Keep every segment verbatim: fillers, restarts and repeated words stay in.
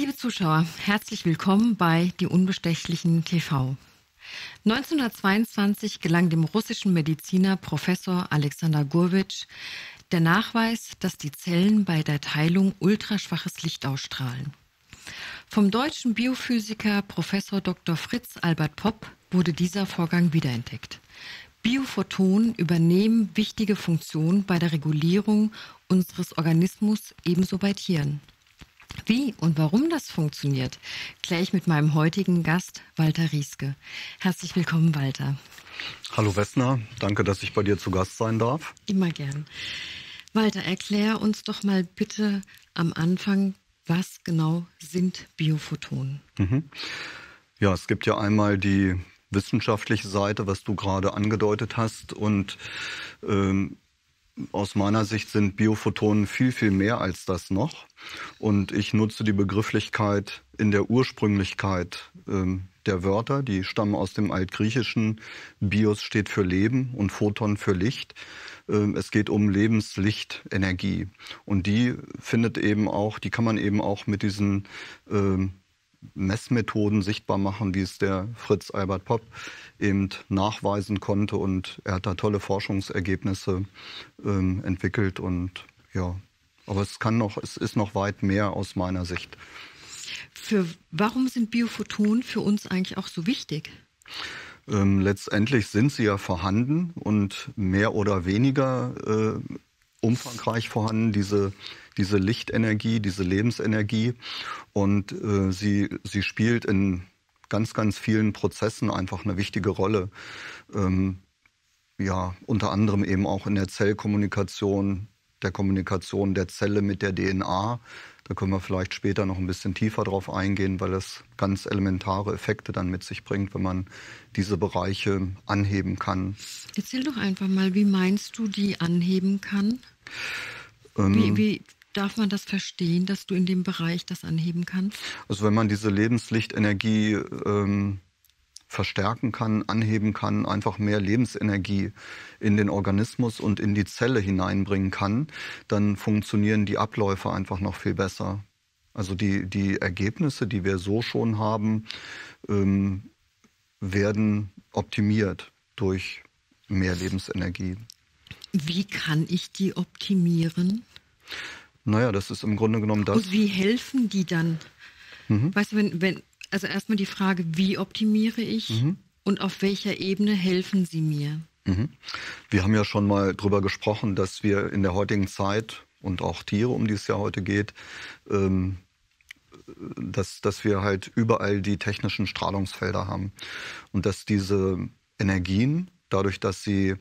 Liebe Zuschauer, herzlich willkommen bei Die Unbestechlichen T V. neunzehnhundertzweiundzwanzig gelang dem russischen Mediziner Professor Alexander Gurwitsch der Nachweis, dass die Zellen bei der Teilung ultraschwaches Licht ausstrahlen. Vom deutschen Biophysiker Professor Doktor Fritz Albert Popp wurde dieser Vorgang wiederentdeckt. Biophotonen übernehmen wichtige Funktionen bei der Regulierung unseres Organismus, ebenso bei Tieren. Wie und warum das funktioniert, kläre ich mit meinem heutigen Gast Walter Rieske. Herzlich willkommen, Walter. Hallo Wessner, danke, dass ich bei dir zu Gast sein darf. Immer gern. Walter, erklär uns doch mal bitte am Anfang, was genau sind Biophotonen? Mhm. Ja, es gibt ja einmal die wissenschaftliche Seite, was du gerade angedeutet hast, und ähm, aus meiner Sicht sind Biophotonen viel, viel mehr als das noch. Und ich nutze die Begrifflichkeit in der Ursprünglichkeit ähm, der Wörter. Die stammen aus dem Altgriechischen. Bios steht für Leben und Photon für Licht. Ähm, es geht um Lebenslichtenergie. Und die findet eben auch, die kann man eben auch mit diesen ähm, Messmethoden sichtbar machen, wie es der Fritz Albert Popp eben nachweisen konnte, und er hat da tolle Forschungsergebnisse ähm, entwickelt, und ja, aber es kann noch, es ist noch weit mehr aus meiner Sicht. Für, warum sind Biophotonen für uns eigentlich auch so wichtig? Ähm, letztendlich sind sie ja vorhanden und mehr oder weniger äh, umfangreich vorhanden, diese, diese Lichtenergie, diese Lebensenergie. Und äh, sie, sie spielt in ganz, ganz vielen Prozessen einfach eine wichtige Rolle. Ähm, ja, unter anderem eben auch in der Zellkommunikation, der Kommunikation der Zelle mit der D N A. Da können wir vielleicht später noch ein bisschen tiefer drauf eingehen, weil es ganz elementare Effekte dann mit sich bringt, wenn man diese Bereiche anheben kann. Erzähl doch einfach mal, wie meinst du, die anheben kann? Ähm, wie, wie darf man das verstehen, dass du in dem Bereich das anheben kannst? Also wenn man diese Lebenslichtenergie ähm, verstärken kann, anheben kann, einfach mehr Lebensenergie in den Organismus und in die Zelle hineinbringen kann, dann funktionieren die Abläufe einfach noch viel besser. Also die, die Ergebnisse, die wir so schon haben, ähm, werden optimiert durch mehr Lebensenergie. Wie kann ich die optimieren? Naja, das ist im Grunde genommen das. Und wie helfen die dann? Mhm. Weißt du, wenn, wenn, also erstmal die Frage, wie optimiere ich mhm. und auf welcher Ebene helfen sie mir? Mhm. Wir haben ja schon mal drüber gesprochen, dass wir in der heutigen Zeit und auch Tiere, um die es ja heute geht, ähm, dass, dass wir halt überall die technischen Strahlungsfelder haben. Und dass diese Energien, dadurch, dass sie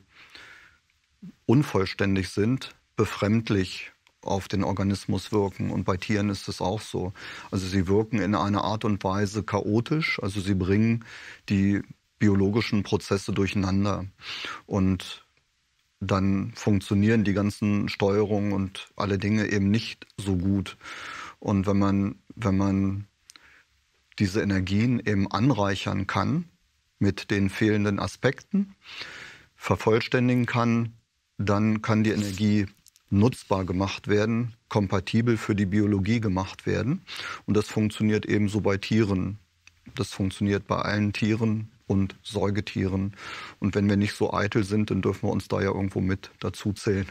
unvollständig sind, befremdlich auf den Organismus wirken. Und bei Tieren ist es auch so. Also sie wirken in einer Art und Weise chaotisch. Also sie bringen die biologischen Prozesse durcheinander. Und dann funktionieren die ganzen Steuerungen und alle Dinge eben nicht so gut. Und wenn man, wenn man diese Energien eben anreichern kann mit den fehlenden Aspekten, vervollständigen kann, dann kann die Energie nutzbar gemacht werden, kompatibel für die Biologie gemacht werden. Und das funktioniert ebenso bei Tieren. Das funktioniert bei allen Tieren und Säugetieren. Und wenn wir nicht so eitel sind, dann dürfen wir uns da ja irgendwo mit dazu zählen.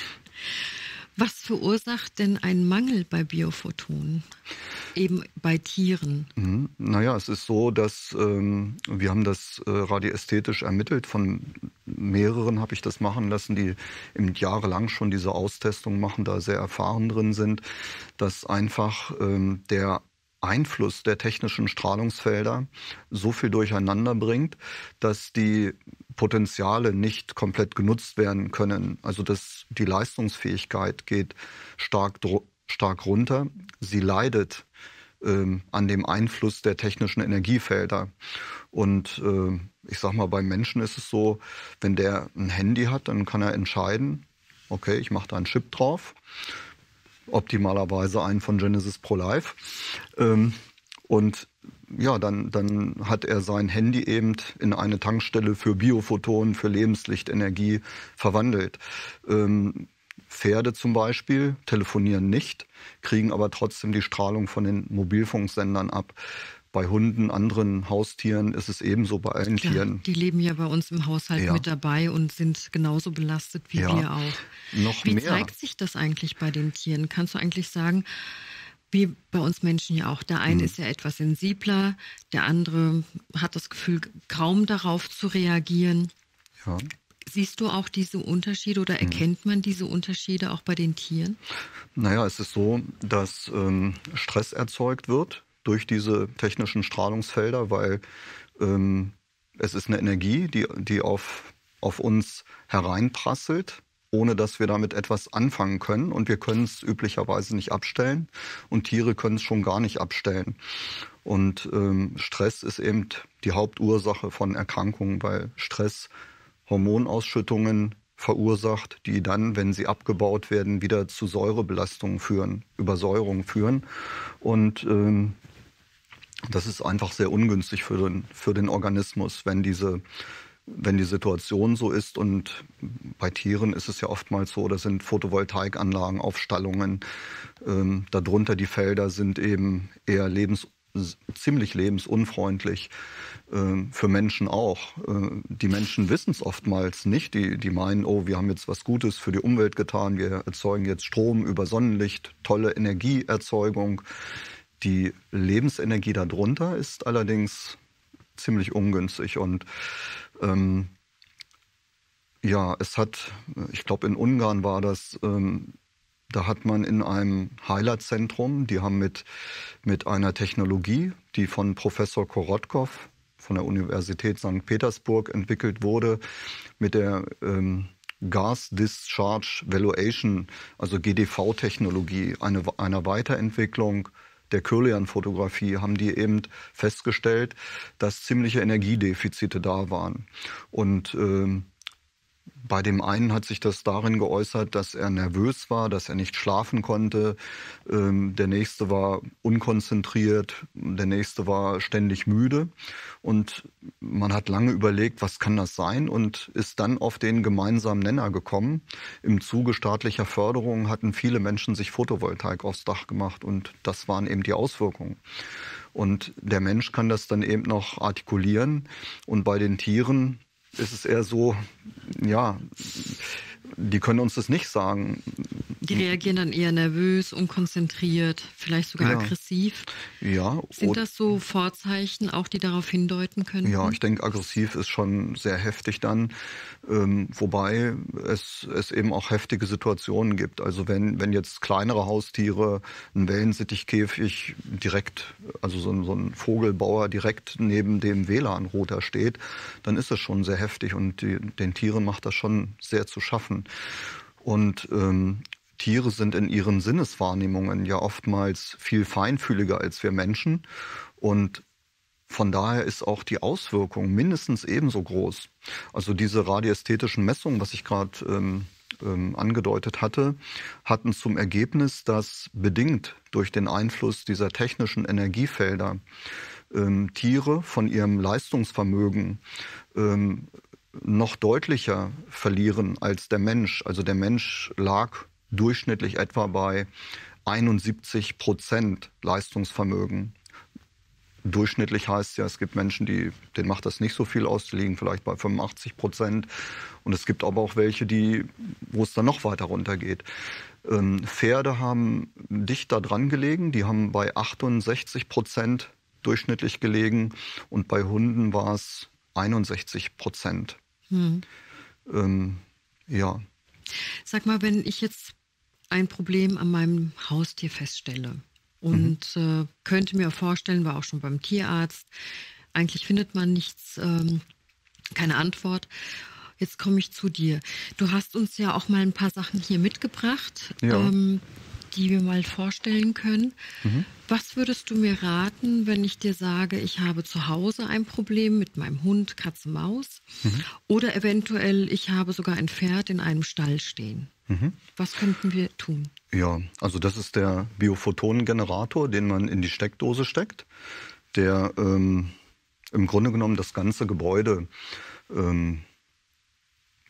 Was verursacht denn einen Mangel bei Biophotonen, eben bei Tieren? Mhm. Naja, es ist so, dass ähm, wir haben das äh, radiästhetisch ermittelt. Von mehreren habe ich das machen lassen, die eben jahrelang schon diese Austestung machen, da sehr erfahren drin sind, dass einfach ähm, der Einfluss der technischen Strahlungsfelder so viel durcheinander bringt, dass die Potenziale nicht komplett genutzt werden können. Also dass die Leistungsfähigkeit geht stark, stark runter. Sie leidet ähm, an dem Einfluss der technischen Energiefelder. Und äh, ich sag mal, beim Menschen ist es so, wenn der ein Handy hat, dann kann er entscheiden, okay, ich mache da einen Chip drauf, optimalerweise einen von Genesis Pro Life. Ähm, und ja, dann, dann hat er sein Handy eben in eine Tankstelle für Biophotonen, für Lebenslichtenergie verwandelt. Ähm, Pferde zum Beispiel telefonieren nicht, kriegen aber trotzdem die Strahlung von den Mobilfunksendern ab. Bei Hunden, anderen Haustieren ist es ebenso, bei allen Klar, Tieren. die leben ja bei uns im Haushalt Ja. mit dabei und sind genauso belastet wie Ja, wir auch. noch Wie mehr. zeigt sich das eigentlich bei den Tieren? Kannst du eigentlich sagen, wie bei uns Menschen ja auch, der eine Hm. ist ja etwas sensibler, der andere hat das Gefühl, kaum darauf zu reagieren. Ja. Siehst du auch diese Unterschiede oder erkennt man diese Unterschiede auch bei den Tieren? Naja, es ist so, dass ähm, Stress erzeugt wird durch diese technischen Strahlungsfelder, weil ähm, es ist eine Energie, die, die auf, auf uns hereinprasselt, ohne dass wir damit etwas anfangen können. Und wir können es üblicherweise nicht abstellen. Und Tiere können es schon gar nicht abstellen. Und ähm, Stress ist eben die Hauptursache von Erkrankungen, weil Stress Hormonausschüttungen verursacht, die dann, wenn sie abgebaut werden, wieder zu Säurebelastungen führen, Übersäuerung führen. Und ähm, das ist einfach sehr ungünstig für den, für den Organismus, wenn diese, wenn die Situation so ist. Und bei Tieren ist es ja oftmals so, das sind Photovoltaikanlagen, Aufstallungen. Ähm, darunter die Felder sind eben eher lebens ziemlich lebensunfreundlich, äh, für Menschen auch. Äh, die Menschen wissen es oftmals nicht. Die, die meinen, oh, wir haben jetzt was Gutes für die Umwelt getan, wir erzeugen jetzt Strom über Sonnenlicht, tolle Energieerzeugung. Die Lebensenergie darunter ist allerdings ziemlich ungünstig. Und ähm, ja, es hat, ich glaube in Ungarn war das, ähm, da hat man in einem Heilerzentrum, die haben mit, mit einer Technologie, die von Professor Korotkov von der Universität Sankt Petersburg entwickelt wurde, mit der ähm, Gas Discharge Valuation, also G D V-Technologie, eine, einer Weiterentwicklung der Kirlian-Fotografie, haben die eben festgestellt, dass ziemliche Energiedefizite da waren. Und ähm, bei dem einen hat sich das darin geäußert, dass er nervös war, dass er nicht schlafen konnte. Ähm, der nächste war unkonzentriert, der nächste war ständig müde. Und man hat lange überlegt, was kann das sein, und ist dann auf den gemeinsamen Nenner gekommen. Im Zuge staatlicher Förderung hatten viele Menschen sich Photovoltaik aufs Dach gemacht, und das waren eben die Auswirkungen. Und der Mensch kann das dann eben noch artikulieren, und bei den Tieren ist es eher so, ja, die können uns das nicht sagen. Die reagieren dann eher nervös, unkonzentriert, vielleicht sogar Ja. aggressiv. Ja, Sind oder- das so Vorzeichen auch, die darauf hindeuten können? Ja, ich denke, aggressiv ist schon sehr heftig dann, ähm, wobei es, es eben auch heftige Situationen gibt. Also wenn, wenn jetzt kleinere Haustiere, ein Wellensittichkäfig direkt, also so ein, so ein Vogelbauer direkt neben dem W L A N-Router steht, dann ist es schon sehr heftig, und die, den Tieren macht das schon sehr zu schaffen. Und ähm, Tiere sind in ihren Sinneswahrnehmungen ja oftmals viel feinfühliger als wir Menschen, und von daher ist auch die Auswirkung mindestens ebenso groß. Also diese radiästhetischen Messungen, was ich gerade ähm, ähm, angedeutet hatte, hatten zum Ergebnis, dass bedingt durch den Einfluss dieser technischen Energiefelder ähm, Tiere von ihrem Leistungsvermögen ähm, noch deutlicher verlieren als der Mensch. Also der Mensch lag durchschnittlich etwa bei einundsiebzig Prozent Leistungsvermögen. Durchschnittlich heißt ja, es gibt Menschen, die, denen macht das nicht so viel aus, die liegen vielleicht bei fünfundachtzig Prozent. Und es gibt aber auch welche, die, wo es dann noch weiter runtergeht. Ähm, Pferde haben dicht da dran gelegen, die haben bei achtundsechzig Prozent durchschnittlich gelegen, und bei Hunden war es einundsechzig Prozent. Hm. Ähm, ja. Sag mal, wenn ich jetzt ein Problem an meinem Haustier feststelle und mhm. äh, könnte mir vorstellen, war auch schon beim Tierarzt, eigentlich findet man nichts, ähm, keine Antwort. Jetzt komme ich zu dir. Du hast uns ja auch mal ein paar Sachen hier mitgebracht, Ja. ähm, die wir mal vorstellen können. Mhm. Was würdest du mir raten, wenn ich dir sage, ich habe zu Hause ein Problem mit meinem Hund, Katze, Maus, mhm. oder eventuell ich habe sogar ein Pferd in einem Stall stehen? Mhm. Was könnten wir tun? Ja, also das ist der Biophotonengenerator, den man in die Steckdose steckt, der ähm, im Grunde genommen das ganze Gebäude ähm,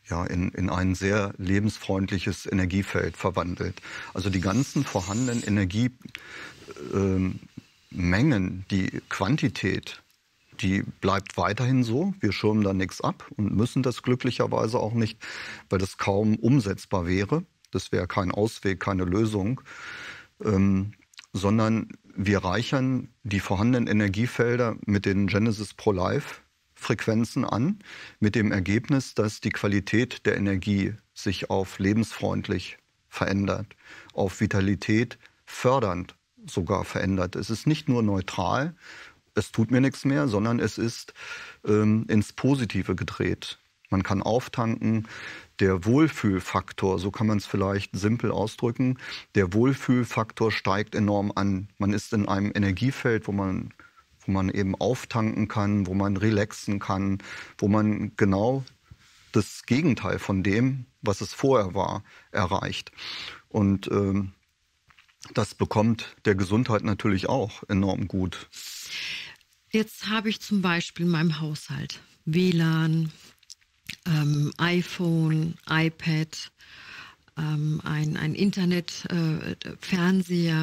ja, in, in ein sehr lebensfreundliches Energiefeld verwandelt. Also die ganzen vorhandenen Energiemengen, äh, die Quantität, die bleibt weiterhin so. Wir schirmen da nichts ab und müssen das glücklicherweise auch nicht, weil das kaum umsetzbar wäre. Das wäre kein Ausweg, keine Lösung. Ähm, sondern wir reichern die vorhandenen Energiefelder mit den Genesis Pro-Life Frequenzen an, mit dem Ergebnis, dass die Qualität der Energie sich auf lebensfreundlich verändert, auf Vitalität fördernd sogar verändert. Es ist nicht nur neutral, es tut mir nichts mehr, sondern es ist ähm, ins Positive gedreht. Man kann auftanken. Der Wohlfühlfaktor, so kann man es vielleicht simpel ausdrücken, der Wohlfühlfaktor steigt enorm an. Man ist in einem Energiefeld, wo man wo man eben auftanken kann, wo man relaxen kann, wo man genau das Gegenteil von dem, was es vorher war, erreicht. Und ähm, das bekommt der Gesundheit natürlich auch enorm gut. Jetzt habe ich zum Beispiel in meinem Haushalt W L A N, ähm, iPhone, iPad, ähm, ein, ein Internet, äh, Fernseher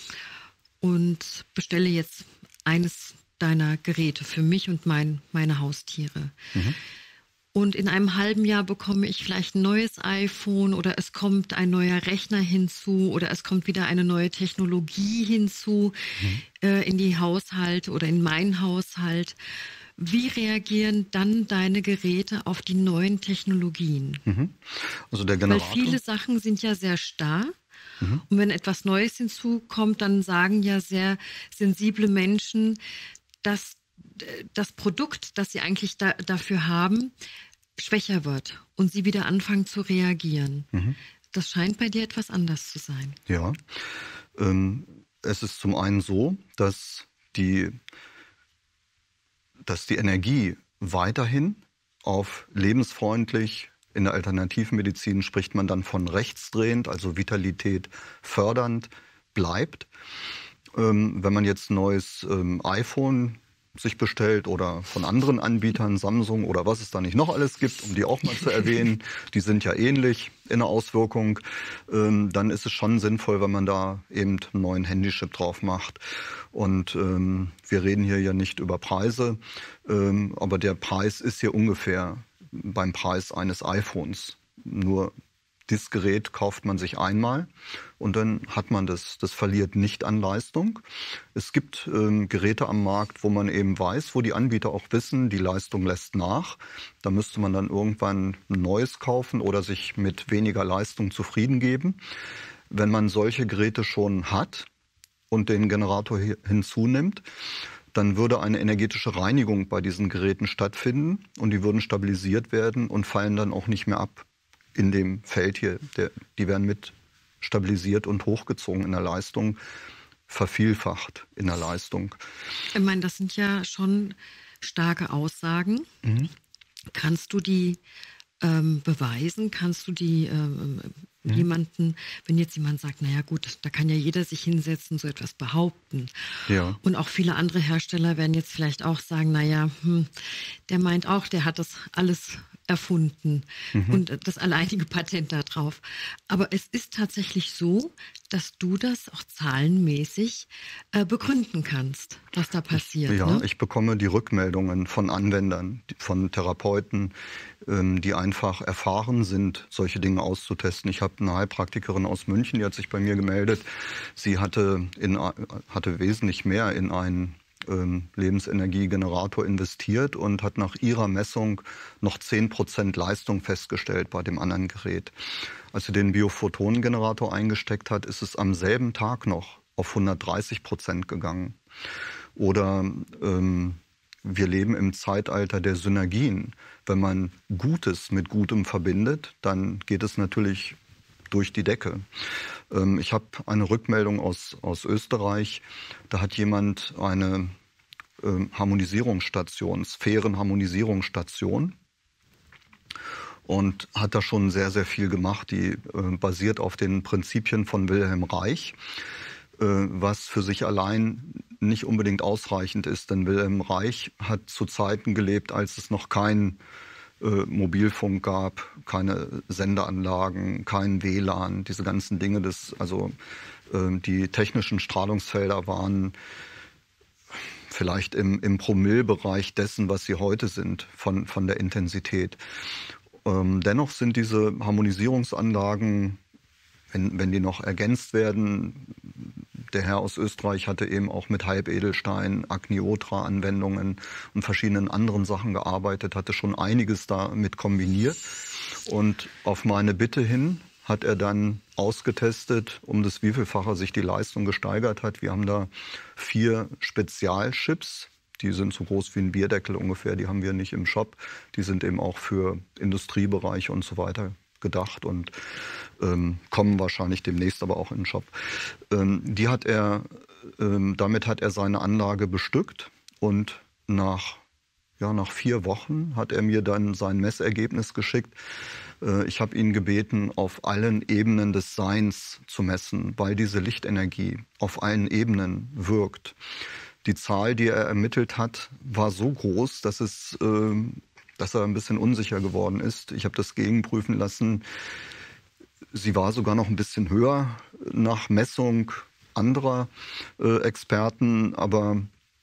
und bestelle jetzt eines deiner Geräte für mich und mein, meine Haustiere. Mhm. Und in einem halben Jahr bekomme ich vielleicht ein neues iPhone oder es kommt ein neuer Rechner hinzu oder es kommt wieder eine neue Technologie hinzu mhm. äh, in die Haushalte oder in meinen Haushalt. Wie reagieren dann deine Geräte auf die neuen Technologien? Mhm. Also der Generator. Weil viele Sachen sind ja sehr starr. Mhm. Und wenn etwas Neues hinzukommt, dann sagen ja sehr sensible Menschen, dass das Produkt, das sie eigentlich da, dafür haben, schwächer wird und sie wieder anfangen zu reagieren. Mhm. Das scheint bei dir etwas anders zu sein. Ja, ähm, es ist zum einen so, dass die, dass die Energie weiterhin auf lebensfreundlich. In der Alternativmedizin spricht man dann von rechtsdrehend, also Vitalität fördernd bleibt. Ähm, wenn man jetzt ein neues ähm, iPhone sich bestellt oder von anderen Anbietern, Samsung oder was es da nicht noch alles gibt, um die auch mal zu erwähnen, die sind ja ähnlich in der Auswirkung, ähm, dann ist es schon sinnvoll, wenn man da eben einen neuen Handychip drauf macht. Und ähm, wir reden hier ja nicht über Preise, ähm, aber der Preis ist hier ungefähr beim Preis eines iPhones. Nur dieses Gerät kauft man sich einmal und dann hat man das. Das verliert nicht an Leistung. Es gibt ähm, Geräte am Markt, wo man eben weiß, wo die Anbieter auch wissen, die Leistung lässt nach. Da müsste man dann irgendwann ein neues kaufen oder sich mit weniger Leistung zufrieden geben. Wenn man solche Geräte schon hat und den Generator hinzunimmt, dann würde eine energetische Reinigung bei diesen Geräten stattfinden und die würden stabilisiert werden und fallen dann auch nicht mehr ab in dem Feld hier. Der, die werden mit stabilisiert und hochgezogen in der Leistung, vervielfacht in der Leistung. Ich meine, das sind ja schon starke Aussagen. Mhm. Kannst du die ähm, beweisen? Kannst du die ähm, mhm. jemanden, wenn jetzt jemand sagt, naja gut, da kann ja jeder sich hinsetzen, so etwas behaupten. Ja. Und auch viele andere Hersteller werden jetzt vielleicht auch sagen, naja, hm, der meint auch, der hat das alles erfunden mhm. und das alleinige Patent da drauf. Aber es ist tatsächlich so, dass du das auch zahlenmäßig äh, begründen kannst, was da passiert. Ich, ja, ne? ich bekomme die Rückmeldungen von Anwendern, von Therapeuten, ähm, die einfach erfahren sind, solche Dinge auszutesten. Ich habe eine Heilpraktikerin aus München, die hat sich bei mir gemeldet. Sie hatte, in, hatte wesentlich mehr in einen ähm, Lebensenergiegenerator investiert und hat nach ihrer Messung noch zehn Prozent Leistung festgestellt bei dem anderen Gerät. Als sie den Biophotonengenerator eingesteckt hat, ist es am selben Tag noch auf hundertdreißig Prozent gegangen. Oder ähm, wir leben im Zeitalter der Synergien. Wenn man Gutes mit Gutem verbindet, dann geht es natürlich durch die Decke. Ähm, ich habe eine Rückmeldung aus, aus Österreich. Da hat jemand eine ähm, Harmonisierungsstation, Sphärenharmonisierungsstation, und hat da schon sehr, sehr viel gemacht. Die äh, basiert auf den Prinzipien von Wilhelm Reich, äh, was für sich allein nicht unbedingt ausreichend ist. Denn Wilhelm Reich hat zu Zeiten gelebt, als es noch kein äh, Mobilfunk gab, keine Sendeanlagen, kein W L A N, diese ganzen Dinge. Das, also äh, die technischen Strahlungsfelder waren vielleicht im, im Promillebereich dessen, was sie heute sind, von, von der Intensität. Ähm, dennoch sind diese Harmonisierungsanlagen, wenn, wenn die noch ergänzt werden, der Herr aus Österreich hatte eben auch mit Halbedelstein, Agniotra-Anwendungen und verschiedenen anderen Sachen gearbeitet, hatte schon einiges damit kombiniert. Und auf meine Bitte hin hat er dann ausgetestet, um das wievielfache sich die Leistung gesteigert hat. Wir haben da vier Spezialchips, die sind so groß wie ein Bierdeckel ungefähr, die haben wir nicht im Shop. Die sind eben auch für Industriebereiche und so weiter gedacht und ähm, kommen wahrscheinlich demnächst aber auch in den Shop. Ähm, die hat er, ähm, damit hat er seine Anlage bestückt und nach, ja, nach vier Wochen hat er mir dann sein Messergebnis geschickt. Ich habe ihn gebeten, auf allen Ebenen des Seins zu messen, weil diese Lichtenergie auf allen Ebenen wirkt. Die Zahl, die er ermittelt hat, war so groß, dass, es, äh, dass er ein bisschen unsicher geworden ist. Ich habe das gegenprüfen lassen. Sie war sogar noch ein bisschen höher nach Messung anderer äh, Experten. Aber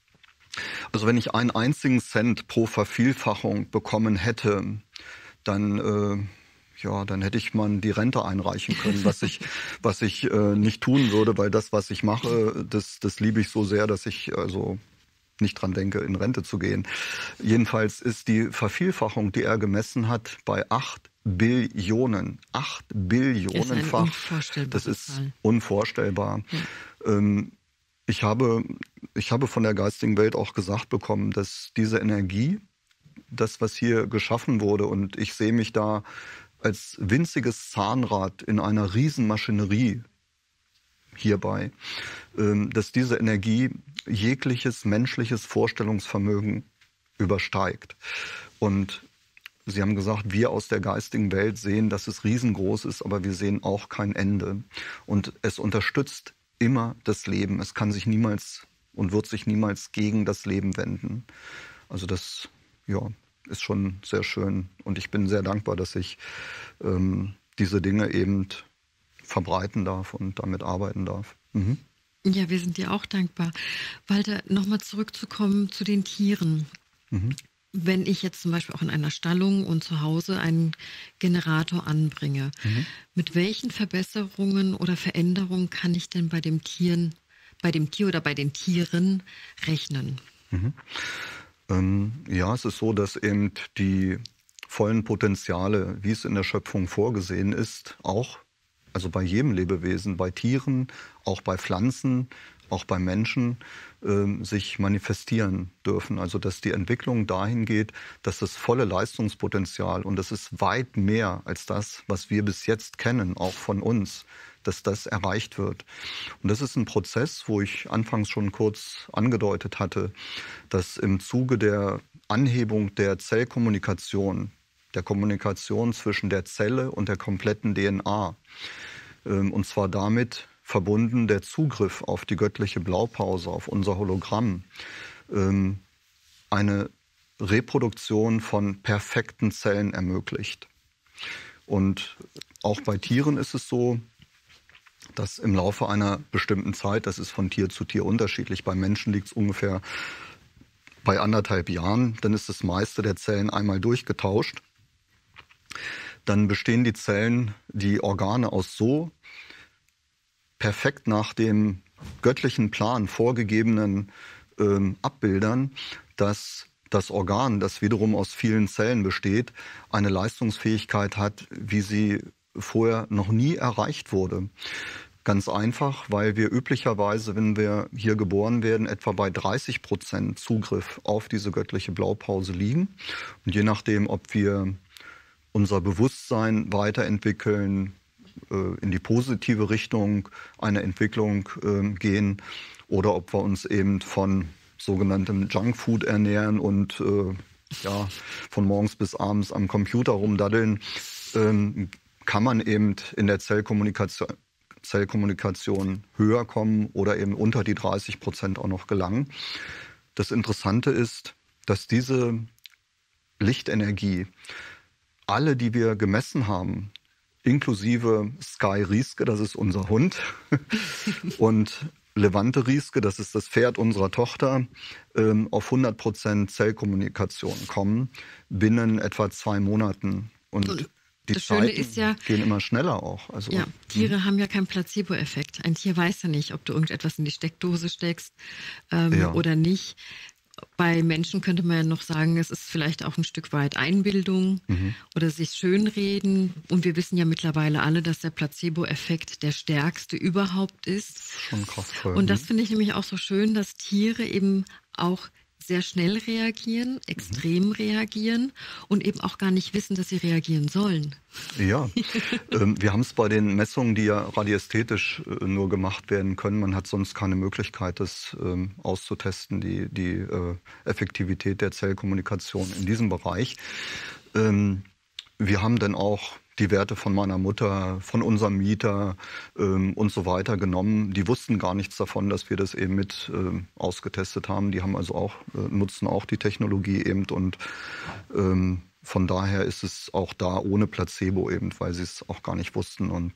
also wenn ich einen einzigen Cent pro Vervielfachung bekommen hätte, dann... Äh, Ja, dann hätte ich mal die Rente einreichen können, was ich, was ich äh, nicht tun würde, weil das, was ich mache, das, das liebe ich so sehr, dass ich also nicht dran denke, in Rente zu gehen. Jedenfalls ist die Vervielfachung, die er gemessen hat, bei acht Billionen. Acht Billionenfach. Das ist Zahl. Unvorstellbar. Ja. Ähm, ich habe, ich habe von der geistigen Welt auch gesagt bekommen, dass diese Energie, das, was hier geschaffen wurde, und ich sehe mich da als winziges Zahnrad in einer Riesenmaschinerie hierbei, dass diese Energie jegliches menschliches Vorstellungsvermögen übersteigt. Und Sie haben gesagt, wir aus der geistigen Welt sehen, dass es riesengroß ist, aber wir sehen auch kein Ende. Und es unterstützt immer das Leben. Es kann sich niemals und wird sich niemals gegen das Leben wenden. Also das, ja, ist schon sehr schön. Und ich bin sehr dankbar, dass ich ähm, diese Dinge eben verbreiten darf und damit arbeiten darf. Mhm. Ja, wir sind dir auch dankbar. Walter, nochmal zurückzukommen zu den Tieren. Mhm. Wenn ich jetzt zum Beispiel auch in einer Stallung und zu Hause einen Generator anbringe, mhm. mit welchen Verbesserungen oder Veränderungen kann ich denn bei dem Tieren, bei dem Tier oder bei den Tieren rechnen? Mhm. Ja, es ist so, dass eben die vollen Potenziale, wie es in der Schöpfung vorgesehen ist, auch, also bei jedem Lebewesen, bei Tieren, auch bei Pflanzen, auch bei Menschen, äh, sich manifestieren dürfen. Also dass die Entwicklung dahin geht, dass das volle Leistungspotenzial, und das ist weit mehr als das, was wir bis jetzt kennen, auch von uns, dass das erreicht wird. Und das ist ein Prozess, wo ich anfangs schon kurz angedeutet hatte, dass im Zuge der Anhebung der Zellkommunikation, der Kommunikation zwischen der Zelle und der kompletten D N A, und zwar damit verbunden der Zugriff auf die göttliche Blaupause, auf unser Hologramm, eine Reproduktion von perfekten Zellen ermöglicht. Und auch bei Tieren ist es so, dass im Laufe einer bestimmten Zeit, das ist von Tier zu Tier unterschiedlich, bei Menschen liegt es ungefähr bei anderthalb Jahren, dann ist das meiste der Zellen einmal durchgetauscht. Dann bestehen die Zellen, die Organe aus so perfekt nach dem göttlichen Plan vorgegebenen ähm, Abbildern, dass das Organ, das wiederum aus vielen Zellen besteht, eine Leistungsfähigkeit hat, wie sie vorher noch nie erreicht wurde. Ganz einfach, weil wir üblicherweise, wenn wir hier geboren werden, etwa bei dreißig Prozent Zugriff auf diese göttliche Blaupause liegen. Und je nachdem, ob wir unser Bewusstsein weiterentwickeln, äh, in die positive Richtung einer Entwicklung äh, gehen, oder ob wir uns eben von sogenanntem Junkfood ernähren und äh, ja, von morgens bis abends am Computer rumdaddeln, äh, kann man eben in der Zellkommunikation, Zellkommunikation höher kommen oder eben unter die dreißig Prozent auch noch gelangen. Das Interessante ist, dass diese Lichtenergie, alle, die wir gemessen haben, inklusive Sky Rieske, das ist unser Hund, und Levante Rieske, das ist das Pferd unserer Tochter, ähm, auf hundert Prozent Zellkommunikation kommen binnen etwa zwei Monaten. Und, und die das Schöne Zeiten ist ja, gehen immer schneller auch. Also, ja, Tiere hm. haben ja keinen Placebo-Effekt. Ein Tier weiß ja nicht, ob du irgendetwas in die Steckdose steckst ähm, ja. oder nicht. Bei Menschen könnte man ja noch sagen, es ist vielleicht auch ein Stück weit Einbildung mhm. oder sich schönreden. Und wir wissen ja mittlerweile alle, dass der Placebo-Effekt der stärkste überhaupt ist. Schon kraftvoll. Und das finde ich nämlich auch so schön, dass Tiere eben auch sehr schnell reagieren, extrem mhm. reagieren und eben auch gar nicht wissen, dass sie reagieren sollen. Ja, ähm, wir haben es bei den Messungen, die ja radiästhetisch äh, nur gemacht werden können. Man hat sonst keine Möglichkeit, das ähm, auszutesten, die, die äh, Effektivität der Zellkommunikation in diesem Bereich. Ähm, wir haben dann auch die Werte von meiner Mutter, von unserem Mieter ähm, und so weiter genommen. Die wussten gar nichts davon, dass wir das eben mit ähm, ausgetestet haben. Die haben also auch, äh, nutzen auch die Technologie eben und ähm, von daher ist es auch da ohne Placebo eben, weil sie es auch gar nicht wussten. Und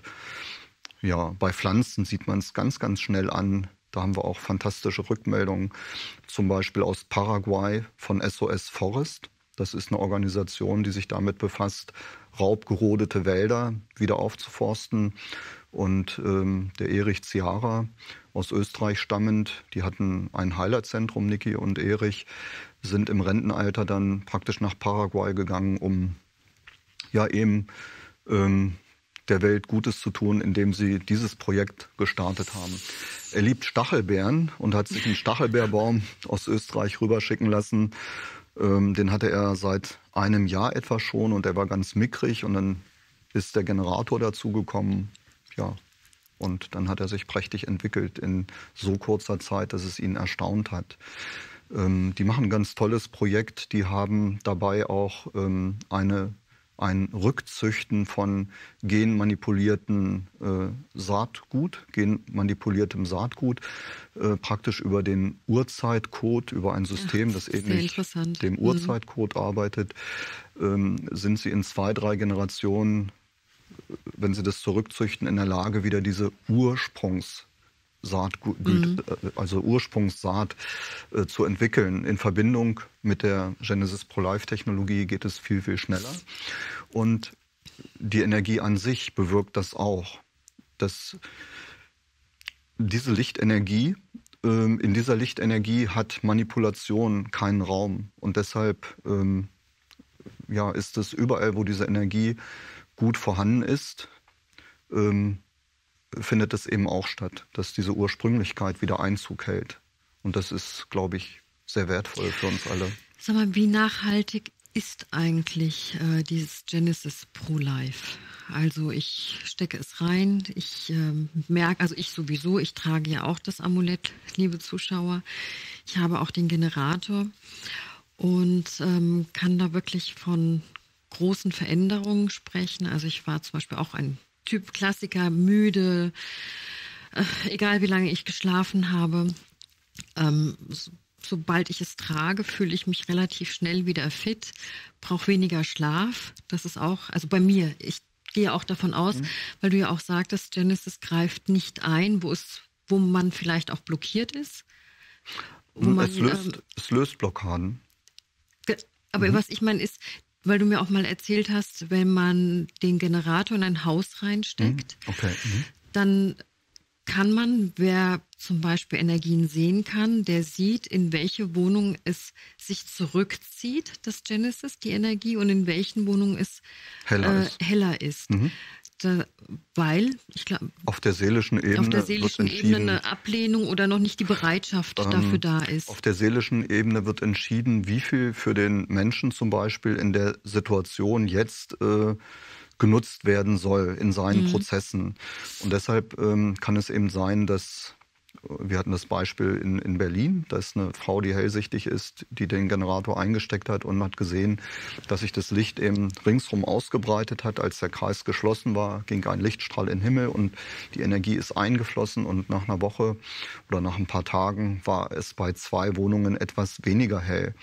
ja, bei Pflanzen sieht man es ganz, ganz schnell an. Da haben wir auch fantastische Rückmeldungen, zum Beispiel aus Paraguay von S O S Forest. Das ist eine Organisation, die sich damit befasst, raubgerodete Wälder wieder aufzuforsten. Und ähm, der Erich Ziara, aus Österreich stammend, die hatten ein Heilerzentrum, Niki und Erich, sind im Rentenalter dann praktisch nach Paraguay gegangen, um ja eben ähm, der Welt Gutes zu tun, indem sie dieses Projekt gestartet haben. Er liebt Stachelbeeren und hat sich einen Stachelbeerbaum aus Österreich rüberschicken lassen. Ähm, den hatte er seit einem Jahr etwa schon und der war ganz mickrig und dann ist der Generator dazugekommen. Ja, und dann hat er sich prächtig entwickelt in so kurzer Zeit, dass es ihn erstaunt hat. Ähm, die machen ein ganz tolles Projekt. Die haben dabei auch ähm, eine ein Rückzüchten von genmanipulierten äh, Saatgut, genmanipuliertem Saatgut, äh, praktisch über den Urzeitcode, über ein System, ja, das ähnlich dem Urzeitcode mhm. arbeitet, ähm, sind sie in zwei, drei Generationen, wenn sie das zurückzüchten, in der Lage, wieder diese Ursprungs Saatgut, mhm. also Ursprungssaat äh, zu entwickeln. In Verbindung mit der Genesis Pro-Life-Technologie geht es viel, viel schneller. Und die Energie an sich bewirkt das auch. Dass diese Lichtenergie, äh, in dieser Lichtenergie hat Manipulation keinen Raum. Und deshalb ähm, ja, ist es überall, wo diese Energie gut vorhanden ist, ähm, findet es eben auch statt, dass diese Ursprünglichkeit wieder Einzug hält. Und das ist, glaube ich, sehr wertvoll für uns alle. Sag mal, wie nachhaltig ist eigentlich äh, dieses Genesis Pro-Life? Also ich stecke es rein, ich äh, merke, also ich sowieso, ich trage ja auch das Amulett, liebe Zuschauer. Ich habe auch den Generator und ähm, kann da wirklich von großen Veränderungen sprechen. Also ich war zum Beispiel auch ein Typ Klassiker, müde, äh, egal wie lange ich geschlafen habe. Ähm, so, sobald ich es trage, fühle ich mich relativ schnell wieder fit, brauche weniger Schlaf. Das ist auch, also bei mir, ich gehe auch davon aus, mhm. weil du ja auch sagtest, Genesis greift nicht ein, wo es, wo man vielleicht auch blockiert ist. Wo man, es, löst, ähm, es löst Blockaden. Aber mhm. was ich meine ist, weil du mir auch mal erzählt hast, wenn man den Generator in ein Haus reinsteckt, okay. mhm. dann kann man, wer zum Beispiel Energien sehen kann, der sieht, in welche Wohnung es sich zurückzieht, das Genesis, die Energie, und in welchen Wohnungen es heller äh, ist. Heller ist. Mhm. Da, weil, ich glaube, auf der seelischen Ebene, auf der seelischen Ebene eine Ablehnung oder noch nicht die Bereitschaft ähm, dafür da ist. Auf der seelischen Ebene wird entschieden, wie viel für den Menschen zum Beispiel in der Situation jetzt äh, genutzt werden soll in seinen mhm. Prozessen. Und deshalb ähm, kann es eben sein, dass wir hatten das Beispiel in, in Berlin, da ist eine Frau, die hellsichtig ist, die den Generator eingesteckt hat und hat gesehen, dass sich das Licht eben ringsherum ausgebreitet hat. Als der Kreis geschlossen war, ging ein Lichtstrahl in den Himmel und die Energie ist eingeflossen und nach einer Woche oder nach ein paar Tagen war es bei zwei Wohnungen etwas weniger hell.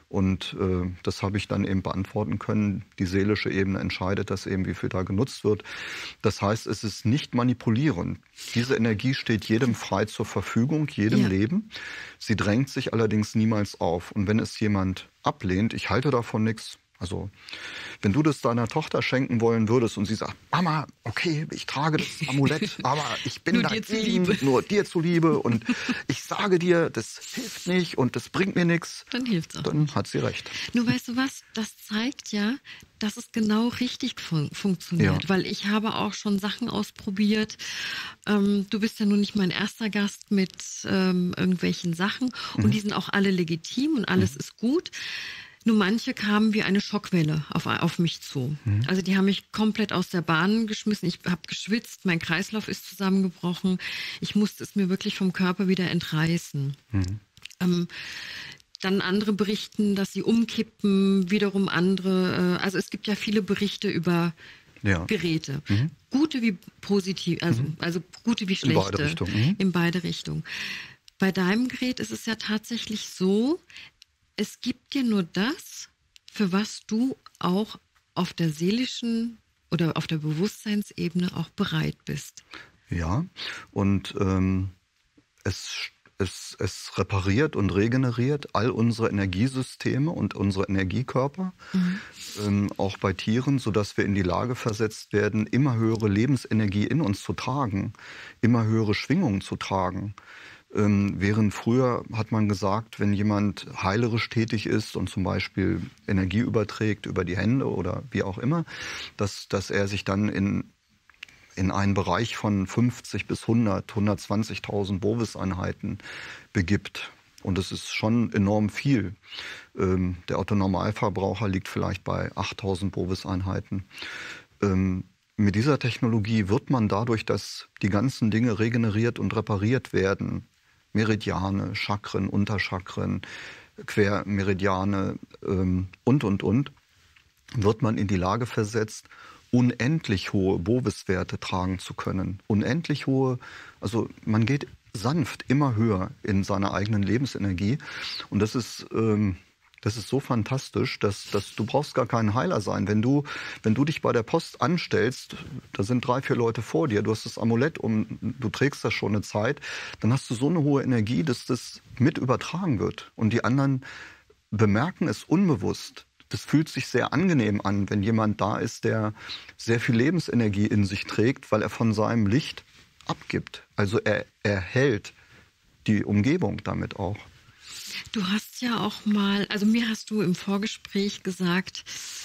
Und äh, das habe ich dann eben beantworten können. Die seelische Ebene entscheidet das eben, wie viel da genutzt wird. Das heißt, es ist nicht manipulierend. Diese Energie steht jedem frei zur Verfügung, jedem Ja. Leben. Sie drängt sich allerdings niemals auf. Und wenn es jemand ablehnt, ich halte davon nichts. Also, wenn du das deiner Tochter schenken wollen würdest und sie sagt, Mama, okay, ich trage das Amulett, aber ich bin Nur da dir zuliebe. nur dir zuliebe und ich sage dir, das hilft nicht und das bringt mir nichts, Dann hilft's auch. dann hat sie recht. Nur weißt du was, das zeigt ja, dass es genau richtig fun funktioniert. Ja. Weil ich habe auch schon Sachen ausprobiert. Ähm, du bist ja nun nicht mein erster Gast mit ähm, irgendwelchen Sachen. Mhm. Und die sind auch alle legitim und alles Mhm. ist gut. Nur manche kamen wie eine Schockwelle auf, auf mich zu. Mhm. Also die haben mich komplett aus der Bahn geschmissen. Ich habe geschwitzt, mein Kreislauf ist zusammengebrochen. Ich musste es mir wirklich vom Körper wieder entreißen. Mhm. Ähm, Dann andere berichten, dass sie umkippen, wiederum andere. Äh, also es gibt ja viele Berichte über Ja. Geräte. Mhm. Gute wie positiv, also, also gute wie In schlechte. beide Richtungen. Mhm. In beide Richtungen. Bei deinem Gerät ist es ja tatsächlich so, es gibt dir nur das, für was du auch auf der seelischen oder auf der Bewusstseinsebene auch bereit bist. Ja, und ähm, es, es, es repariert und regeneriert all unsere Energiesysteme und unsere Energiekörper, Mhm. ähm, auch bei Tieren, sodass wir in die Lage versetzt werden, immer höhere Lebensenergie in uns zu tragen, immer höhere Schwingungen zu tragen. Ähm, während früher hat man gesagt, wenn jemand heilerisch tätig ist und zum Beispiel Energie überträgt über die Hände oder wie auch immer, dass, dass er sich dann in, in einen Bereich von fünfzig bis hundert, hundertzwanzigtausend Bovis-Einheiten begibt. Und das ist schon enorm viel. Ähm, der Otto-Normalverbraucher liegt vielleicht bei achttausend Bovis-Einheiten. Ähm, mit dieser Technologie wird man dadurch, dass die ganzen Dinge regeneriert und repariert werden, Meridiane, Chakren, Unterchakren, Quermeridiane ähm, und, und, und, wird man in die Lage versetzt, unendlich hohe Bovis-Werte tragen zu können. Unendlich hohe, also man geht sanft immer höher in seiner eigenen Lebensenergie. Und das ist, ähm, das ist so fantastisch, dass, dass du brauchst gar kein Heiler sein. Wenn du, wenn du dich bei der Post anstellst, da sind drei, vier Leute vor dir, du hast das Amulett um, du trägst das schon eine Zeit, dann hast du so eine hohe Energie, dass das mit übertragen wird. Und die anderen bemerken es unbewusst. Das fühlt sich sehr angenehm an, wenn jemand da ist, der sehr viel Lebensenergie in sich trägt, weil er von seinem Licht abgibt. Also er erhält die Umgebung damit auch. Du hast ja auch mal, also mir hast du im Vorgespräch gesagt,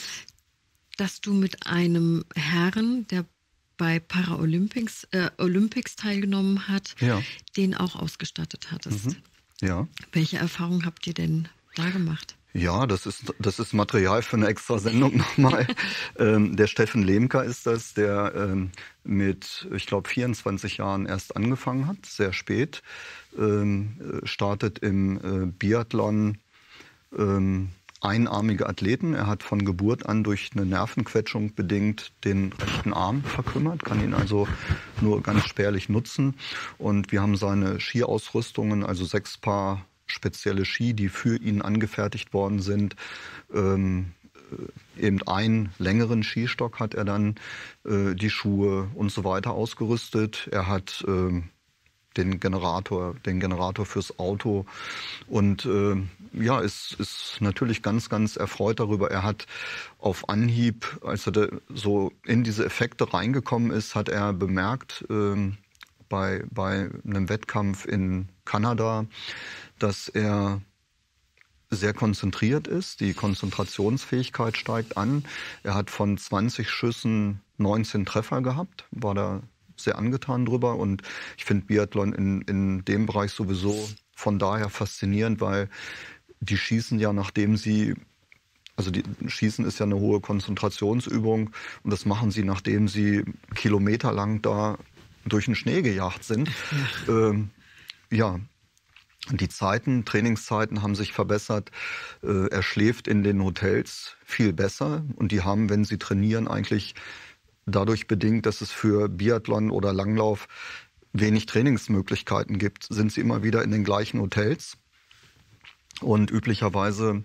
dass du mit einem Herrn, der bei Paralympics äh, Olympics teilgenommen hat, Ja. den auch ausgestattet hattest. Mhm. Ja. Welche Erfahrungen habt ihr denn da gemacht? Ja, das ist, das ist Material für eine extra Sendung nochmal. ähm, der Steffen Lehmker ist das, der ähm, mit, ich glaube, vierundzwanzig Jahren erst angefangen hat, sehr spät. Ähm, startet im äh, Biathlon ähm, einarmige Athleten. Er hat von Geburt an durch eine Nervenquetschung bedingt den rechten Arm verkümmert, kann ihn also nur ganz spärlich nutzen. Und wir haben seine Skiausrüstungen, also sechs Paar spezielle Ski, die für ihn angefertigt worden sind. Ähm, eben einen längeren Skistock hat er dann, äh, die Schuhe und so weiter ausgerüstet. Er hat äh, den Generator, den Generator fürs Auto und äh, ja, ist, ist natürlich ganz, ganz erfreut darüber. Er hat auf Anhieb, als er so in diese Effekte reingekommen ist, hat er bemerkt, äh, bei, bei einem Wettkampf in Kanada, dass er sehr konzentriert ist. Die Konzentrationsfähigkeit steigt an. Er hat von zwanzig Schüssen neunzehn Treffer gehabt, war da sehr angetan drüber. Und ich finde Biathlon in, in dem Bereich sowieso von daher faszinierend, weil die schießen ja, nachdem sie, also die Schießen ist ja eine hohe Konzentrationsübung und das machen sie, nachdem sie kilometerlang da durch den Schnee gejagt sind. Ja, ähm, ja. Die Zeiten, Trainingszeiten haben sich verbessert. Äh, er schläft in den Hotels viel besser und die haben, wenn sie trainieren, eigentlich dadurch bedingt, dass es für Biathlon oder Langlauf wenig Trainingsmöglichkeiten gibt, sind sie immer wieder in den gleichen Hotels. Und üblicherweise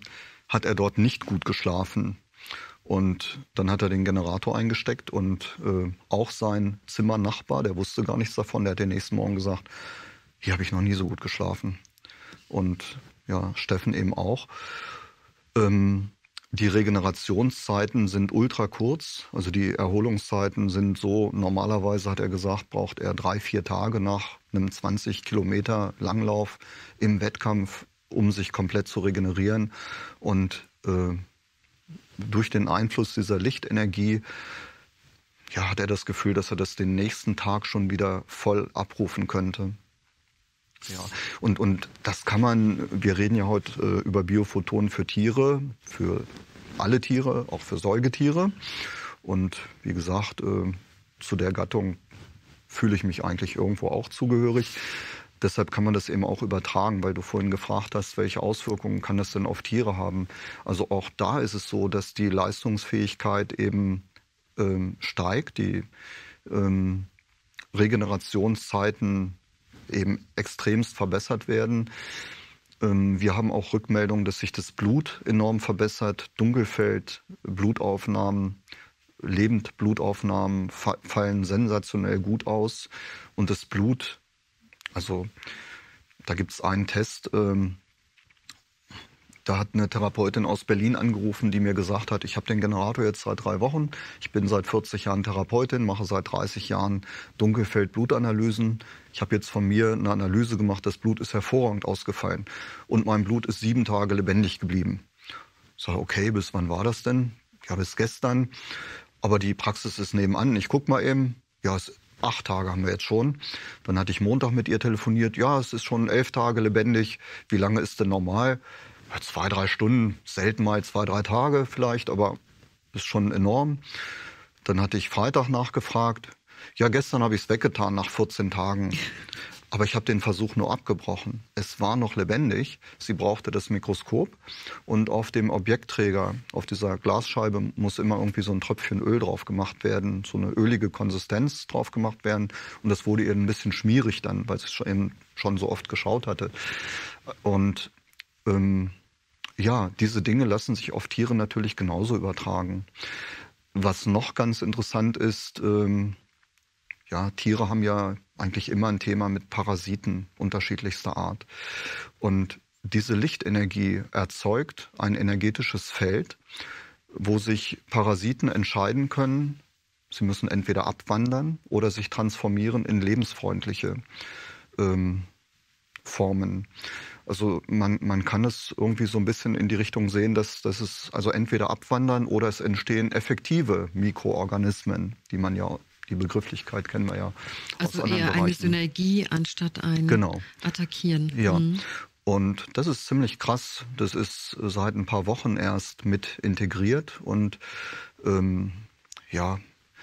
hat er dort nicht gut geschlafen. Und dann hat er den Generator eingesteckt und äh, auch sein Zimmernachbar, der wusste gar nichts davon, der hat den nächsten Morgen gesagt, hier habe ich noch nie so gut geschlafen. Und ja, Steffen eben auch. Ähm, die Regenerationszeiten sind ultra kurz, also die Erholungszeiten sind so, normalerweise hat er gesagt, braucht er drei, vier Tage nach einem zwanzig Kilometer Langlauf im Wettkampf, um sich komplett zu regenerieren. Und äh, durch den Einfluss dieser Lichtenergie ja, hat er das Gefühl, dass er das den nächsten Tag schon wieder voll abrufen könnte. Ja, und, und das kann man, wir reden ja heute äh, über Biophotonen für Tiere, für alle Tiere, auch für Säugetiere. Und wie gesagt, äh, zu der Gattung fühle ich mich eigentlich irgendwo auch zugehörig. Deshalb kann man das eben auch übertragen, weil du vorhin gefragt hast, welche Auswirkungen kann das denn auf Tiere haben. Also auch da ist es so, dass die Leistungsfähigkeit eben ähm, steigt, die ähm, Regenerationszeiten eben extremst verbessert werden. Ähm, wir haben auch Rückmeldungen, dass sich das Blut enorm verbessert, Dunkelfeld, Blutaufnahmen, Lebendblutaufnahmen fa- fallen sensationell gut aus und das Blut. Also da gibt es einen Test, ähm, da hat eine Therapeutin aus Berlin angerufen, die mir gesagt hat, ich habe den Generator jetzt seit drei Wochen, ich bin seit vierzig Jahren Therapeutin, mache seit dreißig Jahren Dunkelfeld-Blutanalysen. Ich habe jetzt von mir eine Analyse gemacht, das Blut ist hervorragend ausgefallen und mein Blut ist sieben Tage lebendig geblieben. Ich sage, okay, bis wann war das denn? Ja, bis gestern, aber die Praxis ist nebenan. Ich gucke mal eben, ja, es Acht Tage haben wir jetzt schon. Dann hatte ich Montag mit ihr telefoniert. Ja, es ist schon elf Tage lebendig. Wie lange ist denn normal? Ja, zwei, drei Stunden. Selten mal zwei, drei Tage vielleicht, aber ist schon enorm. Dann hatte ich Freitag nachgefragt. Ja, gestern habe ich es weggetan nach vierzehn Tagen. Aber ich habe den Versuch nur abgebrochen. Es war noch lebendig. Sie brauchte das Mikroskop. Und auf dem Objektträger, auf dieser Glasscheibe, muss immer irgendwie so ein Tröpfchen Öl drauf gemacht werden, so eine ölige Konsistenz drauf gemacht werden. Und das wurde ihr ein bisschen schmierig dann, weil sie schon, schon so oft geschaut hatte. Und ähm, ja, diese Dinge lassen sich auf Tiere natürlich genauso übertragen. Was noch ganz interessant ist, ähm, ja, Tiere haben ja eigentlich immer ein Thema mit Parasiten unterschiedlichster Art. Und diese Lichtenergie erzeugt ein energetisches Feld, wo sich Parasiten entscheiden können, sie müssen entweder abwandern oder sich transformieren in lebensfreundliche ähm, Formen. Also man, man kann es irgendwie so ein bisschen in die Richtung sehen, dass, dass es also entweder abwandern oder es entstehen effektive Mikroorganismen, die man ja die Begrifflichkeit kennen wir ja also aus anderen eher Bereichen. eine Synergie anstatt ein Genau. Attackieren. Ja, Mhm. und das ist ziemlich krass. Das ist seit ein paar Wochen erst mit integriert. Und ähm, ja,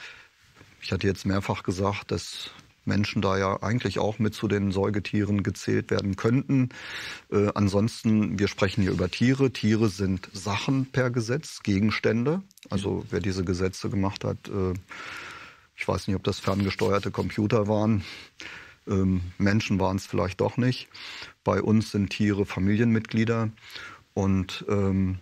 ich hatte jetzt mehrfach gesagt, dass Menschen da ja eigentlich auch mit zu den Säugetieren gezählt werden könnten. Äh, ansonsten, wir sprechen hier über Tiere. Tiere sind Sachen per Gesetz, Gegenstände. Also wer diese Gesetze gemacht hat, äh, ich weiß nicht, ob das ferngesteuerte Computer waren. Ähm, Menschen waren es vielleicht doch nicht. Bei uns sind Tiere Familienmitglieder. Und ähm,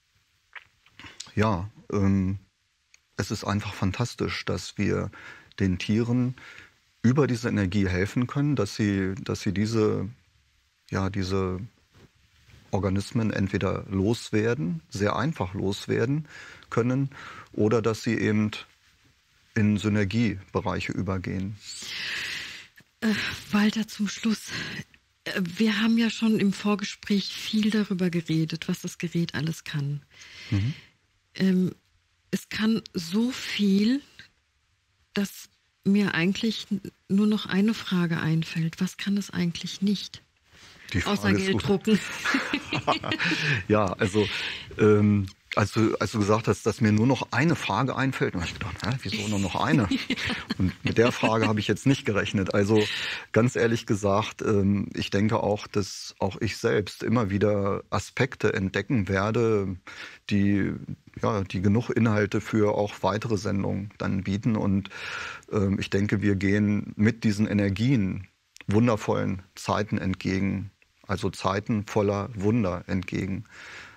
ja, ähm, es ist einfach fantastisch, dass wir den Tieren über diese Energie helfen können, dass sie, dass sie diese, ja, diese Organismen entweder loswerden, sehr einfach loswerden können, oder dass sie eben in Synergiebereiche übergehen. Äh, Walter, zum Schluss. Äh, Wir haben ja schon im Vorgespräch viel darüber geredet, was das Gerät alles kann. Mhm. Ähm, es kann so viel, dass mir eigentlich nur noch eine Frage einfällt. Was kann es eigentlich nicht? Die Frage Außer Geld drucken. Ja, also ähm, als, du, als du gesagt hast, dass mir nur noch eine Frage einfällt, habe ich gedacht, hä, wieso nur noch eine? Und mit der Frage habe ich jetzt nicht gerechnet. Also ganz ehrlich gesagt, ähm, ich denke auch, dass auch ich selbst immer wieder Aspekte entdecken werde, die, ja, die genug Inhalte für auch weitere Sendungen dann bieten. Und ähm, ich denke, wir gehen mit diesen Energien wundervollen Zeiten entgegen. Also Zeiten voller Wunder entgegen.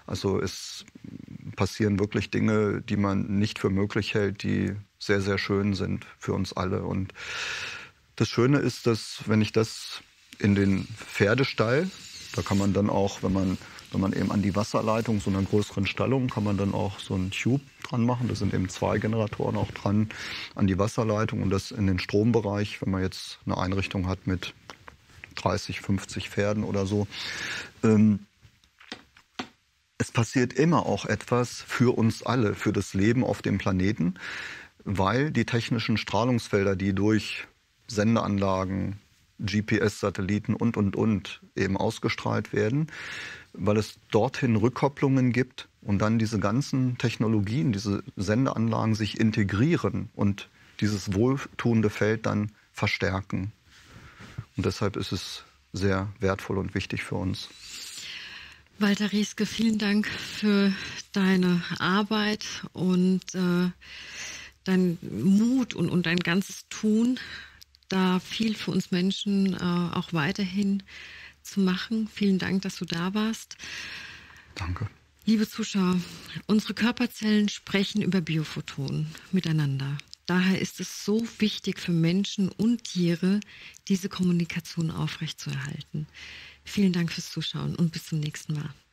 Also es passieren wirklich Dinge, die man nicht für möglich hält, die sehr, sehr schön sind für uns alle. Und das Schöne ist, dass wenn ich das in den Pferdestall, da kann man dann auch, wenn man, wenn man eben an die Wasserleitung, so einer größeren Stallung, kann man dann auch so einen Tube dran machen. Da sind eben zwei Generatoren auch dran an die Wasserleitung und das in den Strombereich, wenn man jetzt eine Einrichtung hat mit dreißig, fünfzig Pferden oder so. Ähm, es passiert immer auch etwas für uns alle, für das Leben auf dem Planeten, weil die technischen Strahlungsfelder, die durch Sendeanlagen, G P S-Satelliten und, und, und eben ausgestrahlt werden, weil es dorthin Rückkopplungen gibt und dann diese ganzen Technologien, diese Sendeanlagen sich integrieren und dieses wohltuende Feld dann verstärken. Und deshalb ist es sehr wertvoll und wichtig für uns. Walter Rieske, vielen Dank für deine Arbeit und äh, dein Mut und, und dein ganzes Tun, da viel für uns Menschen äh, auch weiterhin zu machen. Vielen Dank, dass du da warst. Danke. Liebe Zuschauer, unsere Körperzellen sprechen über Biophotonen miteinander. Daher ist es so wichtig für Menschen und Tiere, diese Kommunikation aufrechtzuerhalten. Vielen Dank fürs Zuschauen und bis zum nächsten Mal.